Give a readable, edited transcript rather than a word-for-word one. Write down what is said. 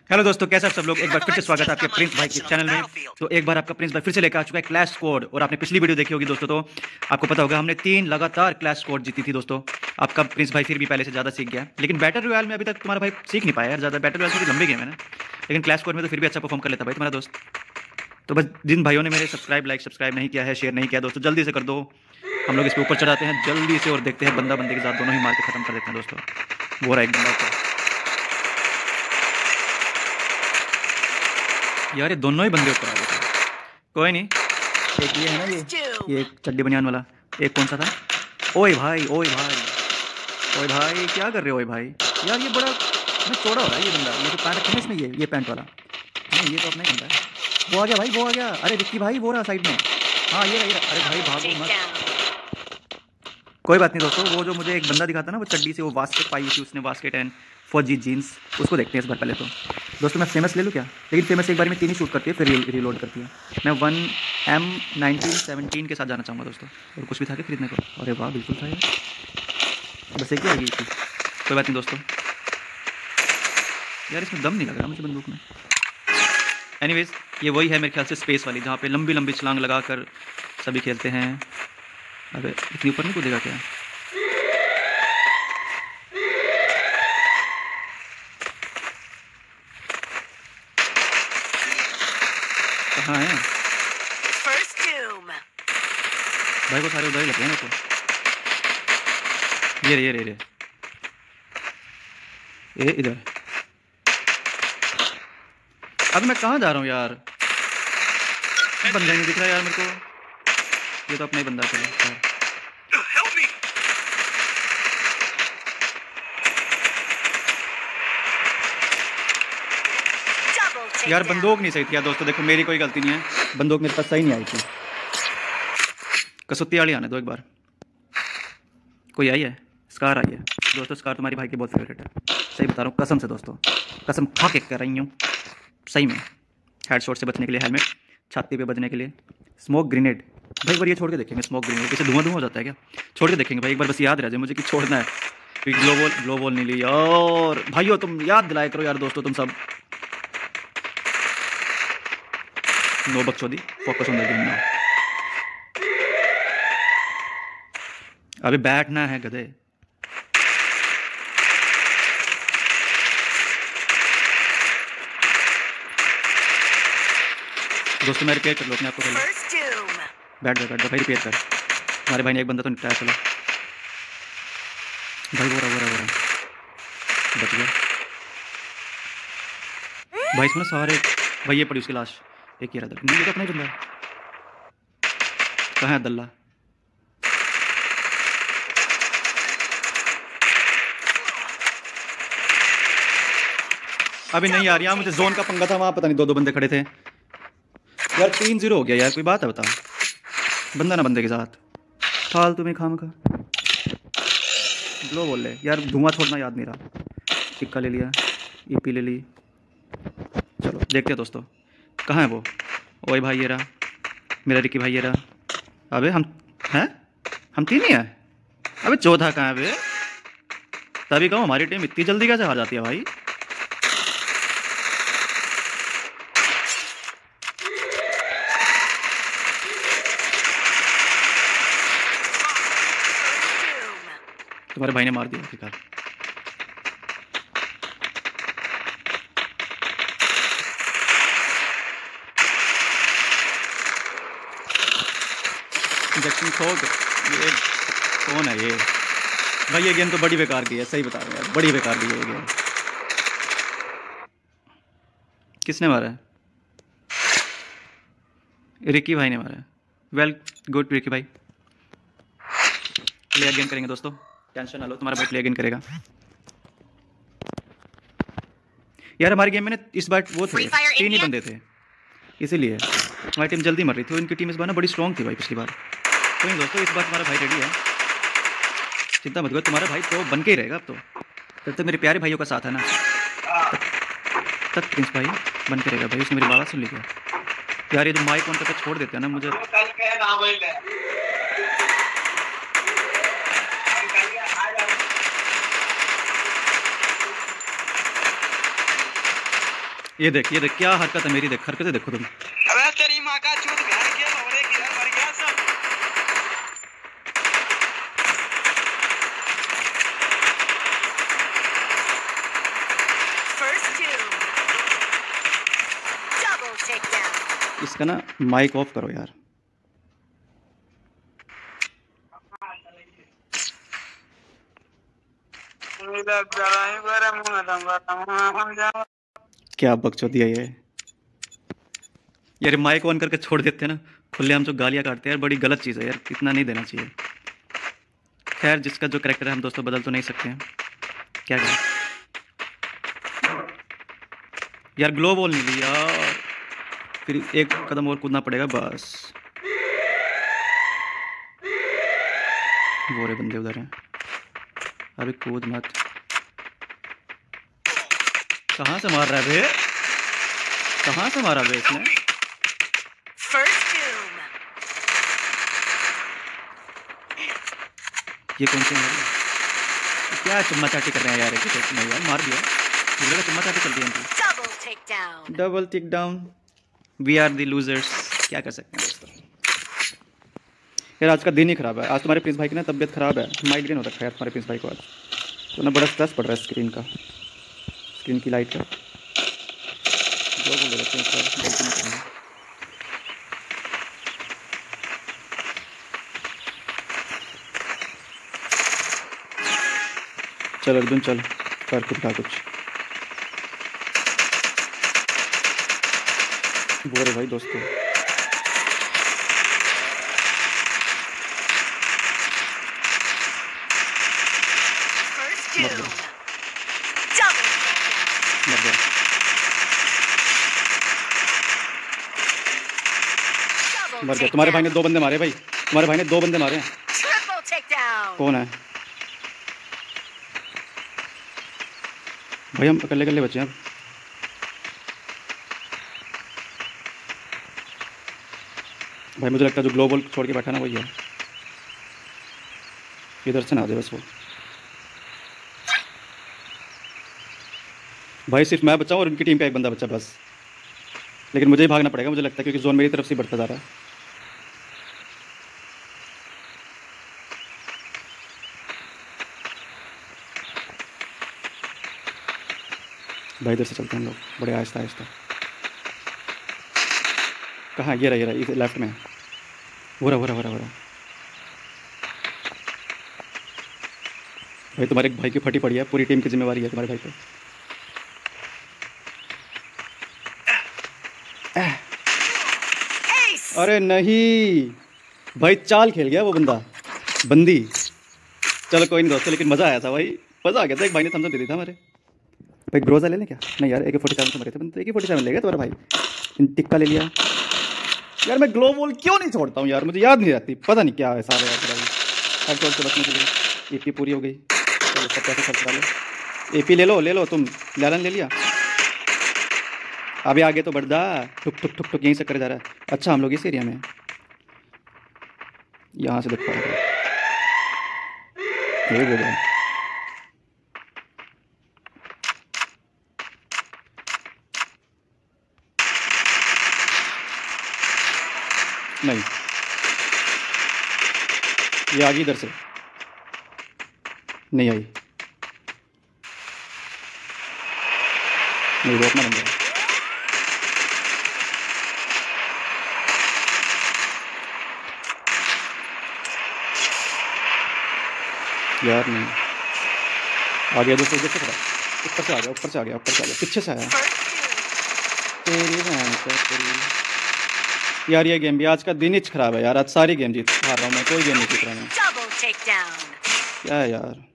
Hello दोस्तों, कैसे आप सब लोग। एक बार फिर से स्वागत है आपके प्रिंस भाई के चैनल में। तो एक बार आपका प्रिंस भाई फिर से लेकर आ चुका है क्लैश स्क्वाड। और आपने पिछली वीडियो देखी होगी दोस्तों, तो आपको पता होगा हमने 3 लगातार क्लैश स्क्वाड जीती थी दोस्तों। आपका प्रिंस भाई फिर भी पहले से ज़्यादा सीख गया, लेकिन बैटल रॉयल में अभी तक तुम्हारा भाई सीख नहीं पाया यार ज़्यादा। बैटल रॉयल थोड़ी लंबी गेम है ना, लेकिन क्लैश स्क्वाड में तो फिर भी अच्छा परफॉर्म कर लेता भाई तुम्हारा दोस्त। तो बस जिन भाइयों ने मेरे सब्सक्राइब नहीं किया है, शेयर नहीं किया दोस्तों, जल्दी से कर दो। हम लोग इसके ऊपर चढ़ाते हैं जल्दी से और देखते हैं बंदा बंदे के साथ दोनों ही मार के खत्म कर देते हैं दोस्तों। वो रहा एक बंदा यार, ये दोनों ही बंदे ऊपर आ गए थे। कोई नहीं, एक ये है ना, ये एक चड्डी बनियान वाला। एक कौन सा था? ओए भाई, ओए भाई, ओए भाई, क्या कर रहे हो ओए भाई? यार ये बड़ा मैं चौड़ा हो रहा है ये बंदा। ये जो पैंट रखा है इसमें, ये पैंट वाला नहीं, ये तो अपना ही बंदा है। वो आ गया भाई, वो आ गया। अरे विक्की भाई, वो रहा साइड में। हाँ ये रहा। अरे भाई भागो मत। कोई बात नहीं दोस्तों, वो जो मुझे एक बंदा दिखाता ना, वो चड्डी से वो वास्केट पाई थी उसने, वास्केट एंड फौजी जीन्स, उसको देखते हैं इस बार। पहले तो दोस्तों मैं फेमस ले लूँ क्या? लेकिन फेमस एक बार में 3 ही शूट करती है, फिर रीलोड करती है। मैं 1M1917 के साथ जाना चाहूँगा दोस्तों। और कुछ भी था क्या खरीदने को? अरे वाह, बिल्कुल था यार, बस एक ही आएगी इसकी। कोई बात नहीं दोस्तों, यार इसमें दम नहीं लग रहा मुझे बंदूक में। एनीवेज, ये वही है मेरे ख्याल से स्पेस वाली, जहाँ पे लंबी लंबी छलांग लगा कर सभी खेलते हैं। अबे इतनी ऊपर नहीं कूदेगा क्या? कहाँ है भाई? वो सारे उधर ही लगे हैं मेरे को। ये इधर। अब मैं कहाँ जा रहा हूँ यार? बंदा नहीं दिख रहा यार मेरे को। ये तो अपना ही बंदा चला यार। बंदूक नहीं सही थी यार दोस्तों। देखो मेरी कोई गलती नहीं है, बंदूक मेरे पास सही नहीं आई थी। कसुत्ती वाली आने दो एक बार। कोई आई है? स्कार आई है दोस्तों। स्कार तुम्हारी भाई की बहुत फेवरेट है, सही बता रहा हूँ कसम से दोस्तों। कसम खा के कह रही हूँ सही में। हेडशॉट से बचने के लिए हेलमेट, छाती पे बचने के लिए स्मोक ग्रेनेड। भाई एक बार ये छोड़ के देखेंगे स्मोक ग्रेनेड, पीछे धुआं धुआं हो जाता है क्या? छोड़ के देखेंगे भाई एक बार, बस याद रह जाए मुझे कि छोड़ना है। फिर ग्लो बॉल नहीं ली। और भाइयों तुम याद दिलाया करो यार दोस्तों, तुम सब। नो बकचोदी, focus on the game now. अभी बैठना है गधे। दोस्तों मैं रिपेयर कर लो अपने आप को पहले। बैठ जा भाई, रिपेयर कर। हमारे भाई ने एक बंदा तो निपटाया। चलो भाई, वो रहा बच गया भाई। इसमें सारे भाई ये पड़ी उसकी लाश। एक ही रहा, नहीं तो अपना ही बंदा है। कहाँ है दल्ला? अभी नहीं यार, यहाँ मुझे जोन का पंगा था, वहाँ पता नहीं 2 बंदे खड़े थे यार। 3-0 हो गया यार। कोई बात है बता? बंदा ना बंदे के साथ फालतू में खाम का ग्लो बोल ले यार। धुआं छोड़ना याद नहीं रहा। टिक्का ले लिया, ईपी ले ली। चलो देखते हैं दोस्तों, कहाँ है वो? ओए भाई ये रहा मेरा रिकी भाई, ये रहा। अबे हम 3 ही हैं। अबे चौथा कहाँ है बे? तभी कहूँ हमारी टीम इतनी जल्दी कैसे हार जाती है भाई? तुम्हारे भाई ने मार दिया आखिरकार। इंजेक्शन खो के ये कौन है ये? भाई ये गेम तो बड़ी बेकार की है, सही बता रहा हूँ यार, बड़ी बेकार की है ये गेम। किसने मारा है? रिकी भाई ने मारा है। वेल गुड रिकी भाई। प्ले अगेन करेंगे दोस्तों, टेंशन ना लो, तुम्हारा भाई प्ले अगेन करेगा यार। हमारी गेम में ना इस बार वो थे 3 ही बंदे थे, इसीलिए हमारी टीम जल्दी मर रही थी। उनकी टीम इस बार ना बड़ी स्ट्रॉन्ग थी भाई पिछली बार। तो नहीं दोस्तों, इस बार तुम्हारा भाई रेडी है, चिंता मत करो। तुम्हारा भाई तो बन के ही रहेगा अब तो, जब तक मेरे प्यारे भाइयों का साथ है ना, तब प्रिंस भाई बन के रहेगा भाई। उसने मेरी बात सुन ली क्या यार? ये जो माइक ऑन करके छोड़ देते हैं ना मुझे। ये देख क्या हरकत है मेरी, देख हरकतें देखो तुम। अबे तेरी मां का चूत घर के लोरे की मर गया सब। इसका ना माइक ऑफ करो यार। क्या बकचोदी है ये यार, माइक ऑन करके छोड़ देते हैं ना, खुले हम जो गालियाँ काटते हैं यार, बड़ी गलत चीज़ है यार, इतना नहीं देना चाहिए। खैर जिसका जो कैरेक्टर है हम दोस्तों बदल तो नहीं सकते हैं, क्या करें यार। ग्लो बॉल नहीं ली यार, फिर एक कदम और कूदना पड़ेगा बस। वो रे बंदे उधर हैं, अभी कूद मत। कहाँ से मार रहा है बे, कहाँ से मारा बे इसने? ये कौन से मार, क्या चुम्मा चाटी कर रहे हैं यार? यार मार दिया, चुम्मा चाटी कर दिया। Double tick down, we are the losers. क्या कर सकते हैं दोस्तों यार, आज का दिन ही खराब है। आज तुम्हारे प्रिंस भाई की ना तबीयत खराब है, माइग्रेन हो रखा है यार तुम्हारे प्रिंस भाई को। आज तो ना बड़ा स्ट्रेस पड़ रहा है स्क्रीन का, स्क्रीन की लाइट का। जो बोल रहे हैं चल अर्जुन चल कर खुद का कुछ। वो रे भाई दोस्तों, मर गया। तुम्हारे भाई ने 2 बंदे मारे भाई, तुम्हारे भाई ने 2 बंदे मारे हैं। कौन है भाई? हम अकेले अकेले बचे हैं अब। भाई मुझे लगता है जो ग्लोबल छोड़ के बैठा ना वही है। इधर से ना आ जाए बस वो। भाई सिर्फ मैं बचा और उनकी टीम का एक बंदा बचा बस, लेकिन मुझे ही भागना पड़ेगा मुझे लगता है, क्योंकि जोन मेरी तरफ से बढ़ता जा रहा है। भाई इधर से चलते हैं हम लोग बड़े आहिस्ता आहिस्ता। कहाँ? ये रहा इस लेफ्ट में। हो रहा भाई तुम्हारे भाई की फटी पड़ी है, पूरी टीम की जिम्मेवारी है तुम्हारे भाई पे। अरे नहीं भाई, चाल खेल गया वो बंदी। चलो कोई नहीं दोस्तों, लेकिन मज़ा आया था भाई, मज़ा आ गया था। एक भाई ने थम्स अप दे दिया था हमारे भाई। ग्रोजा ले लें क्या? नहीं यार, AK-47 से मरे थे बंदे, AK-47 ले गया तुम्हारा भाई। टिक्का ले लिया यार। मैं ग्लो बॉल क्यों नहीं छोड़ता हूँ यार, मुझे याद नहीं रहती, पता नहीं क्या है सारे यार। हेडशॉट से बचने के लिए AP पूरी हो गई। चलो सब पैसे खर्च डालो। AP ले लो तुम, लैलन ले लिया। अभी आगे तो बढ़ा, ठुक ठुक ठुक ठुक यहीं से कर जा रहा है। अच्छा हम लोग इस एरिया में, यहाँ से देखो ये वो गया। नहीं ये आ गई इधर से, नहीं आई, नहीं वो अपना बन गया यार। नहीं आ गया दोस्तों, इधर से खड़ा, ऊपर से आ गया, पीछे से आया। तेरी बहन को तेरी यार, ये गेम भी आज का दिन ही खराब है यार। आज सारी गेम हार रहा हूँ मैं, कोई गेम नहीं जीत रहा मैं। क्या है यार।